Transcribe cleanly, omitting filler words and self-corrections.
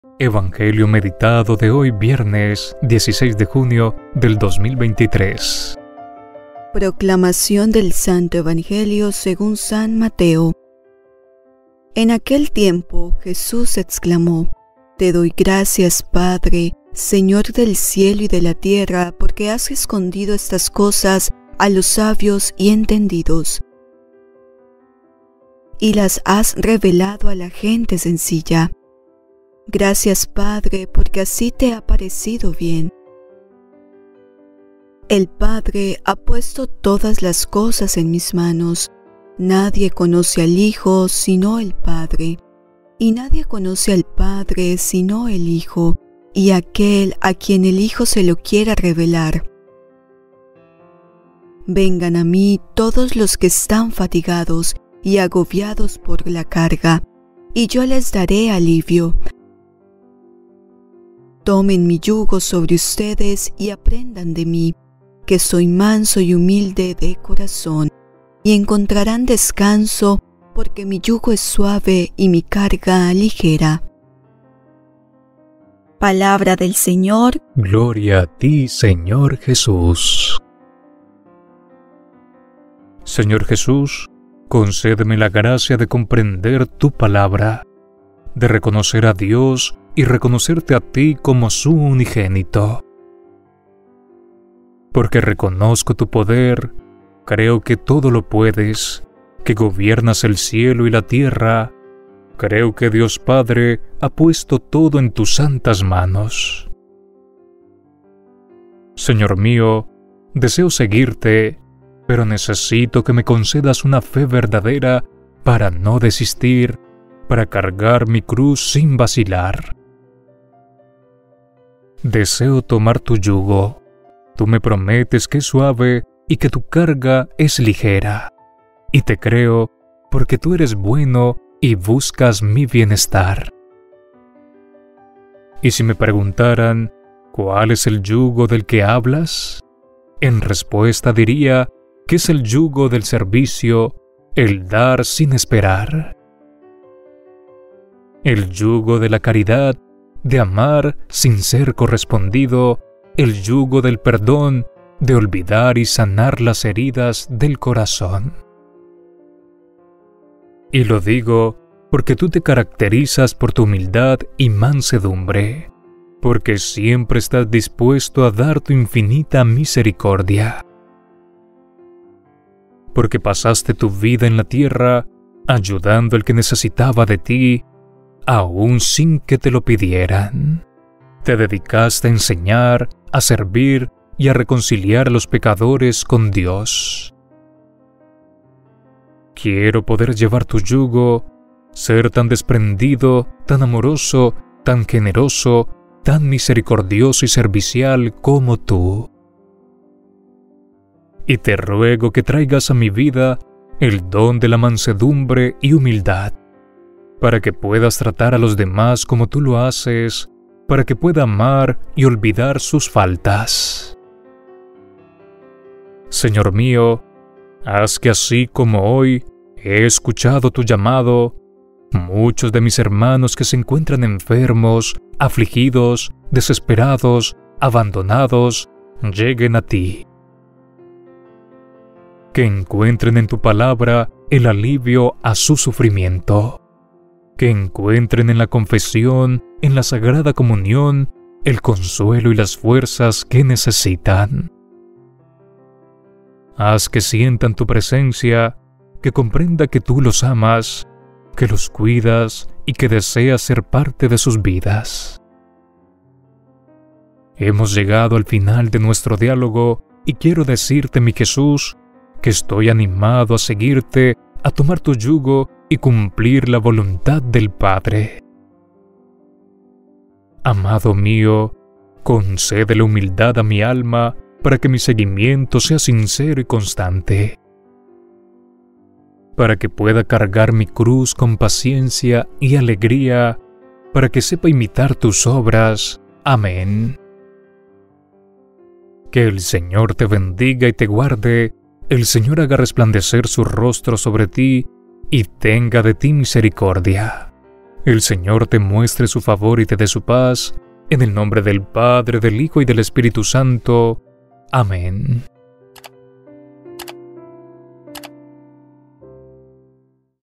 Evangelio meditado de hoy viernes 16 de junio del 2023. Proclamación del Santo Evangelio según San Mateo. En aquel tiempo Jesús exclamó: Te doy gracias, Padre, Señor del cielo y de la tierra, porque has escondido estas cosas a los sabios y entendidos, y las has revelado a la gente sencilla. Gracias, Padre, porque así te ha parecido bien. El Padre ha puesto todas las cosas en mis manos. Nadie conoce al Hijo sino el Padre, y nadie conoce al Padre sino el Hijo, y aquel a quien el Hijo se lo quiera revelar. Vengan a mí todos los que están fatigados y agobiados por la carga, y yo les daré alivio. Tomen mi yugo sobre ustedes y aprendan de mí, que soy manso y humilde de corazón, y encontrarán descanso, porque mi yugo es suave y mi carga ligera. Palabra del Señor. Gloria a ti, Señor Jesús. Señor Jesús, concédeme la gracia de comprender tu palabra, de reconocer a Dios y reconocerte a ti como su unigénito. Porque reconozco tu poder, creo que todo lo puedes, que gobiernas el cielo y la tierra. Creo que Dios Padre ha puesto todo en tus santas manos. Señor mío, deseo seguirte, pero necesito que me concedas una fe verdadera para no desistir, para cargar mi cruz sin vacilar. Deseo tomar tu yugo. Tú me prometes que es suave y que tu carga es ligera. Y te creo porque tú eres bueno y buscas mi bienestar. Y si me preguntaran, ¿cuál es el yugo del que hablas? En respuesta diría que es el yugo del servicio, el dar sin esperar. El yugo de la caridad, de amar sin ser correspondido, el yugo del perdón, de olvidar y sanar las heridas del corazón. Y lo digo porque tú te caracterizas por tu humildad y mansedumbre, porque siempre estás dispuesto a dar tu infinita misericordia. Porque pasaste tu vida en la tierra ayudando al que necesitaba de ti, aún sin que te lo pidieran. Te dedicaste a enseñar, a servir y a reconciliar a los pecadores con Dios. Quiero poder llevar tu yugo, ser tan desprendido, tan amoroso, tan generoso, tan misericordioso y servicial como tú. Y te ruego que traigas a mi vida el don de la mansedumbre y humildad, para que puedas tratar a los demás como tú lo haces, para que pueda amar y olvidar sus faltas. Señor mío, haz que así como hoy he escuchado tu llamado, muchos de mis hermanos que se encuentran enfermos, afligidos, desesperados, abandonados, lleguen a ti. Que encuentren en tu palabra el alivio a su sufrimiento. Que encuentren en la confesión, en la Sagrada Comunión, el consuelo y las fuerzas que necesitan. Haz que sientan tu presencia, que comprenda que tú los amas, que los cuidas y que deseas ser parte de sus vidas. Hemos llegado al final de nuestro diálogo y quiero decirte, mi Jesús, que estoy animado a seguirte, a tomar tu yugo y cumplir la voluntad del Padre. Amado mío, concede la humildad a mi alma para que mi seguimiento sea sincero y constante, para que pueda cargar mi cruz con paciencia y alegría, para que sepa imitar tus obras. Amén. Que el Señor te bendiga y te guarde, el Señor haga resplandecer su rostro sobre ti y tenga de ti misericordia. El Señor te muestre su favor y te dé su paz. En el nombre del Padre, del Hijo y del Espíritu Santo. Amén.